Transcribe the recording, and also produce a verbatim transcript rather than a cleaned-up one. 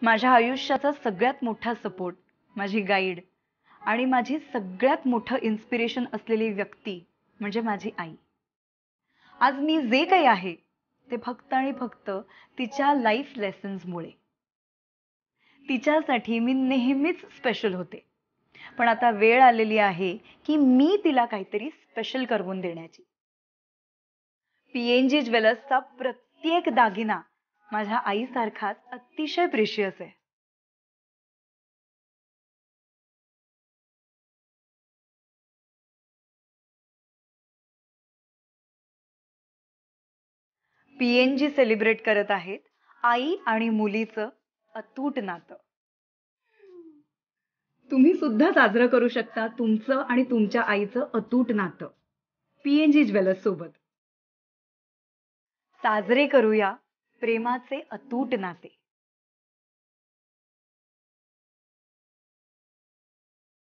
माझ्या आयुष्याचा सगळ्यात मोठा सपोर्ट, माझी गाईड आणि माझी सगळ्यात मोठं इन्स्पिरेशन असलेली व्यक्ती म्हणजे माझी आई. आज मी जे काही आहे ते फक्त आणि फक्त तिच्या लाईफ लेसन्समुळे. तिच्यासाठी मी नेहमीच स्पेशल होते. पण आता वेळ आलेली आहे की मी तिला काहीतरी स्पेशल करवून देण्याची. पीएनजी ज्वेलर्सचा प्रत्येक दागिना माझ्या आईसारखाच अतिशय प्रेशियस आहे. पीएनजी सेलिब्रेट करत आहेत आई आणि मुलीचं अतूट नातं. तुम्ही सुद्धा साजरं करू शकता तुमचं आणि तुमच्या आईचं अतूट नातं पीएनजी ज्वेलर्स सोबत. साजरे करूया प्रेमाचे अतूट नाते.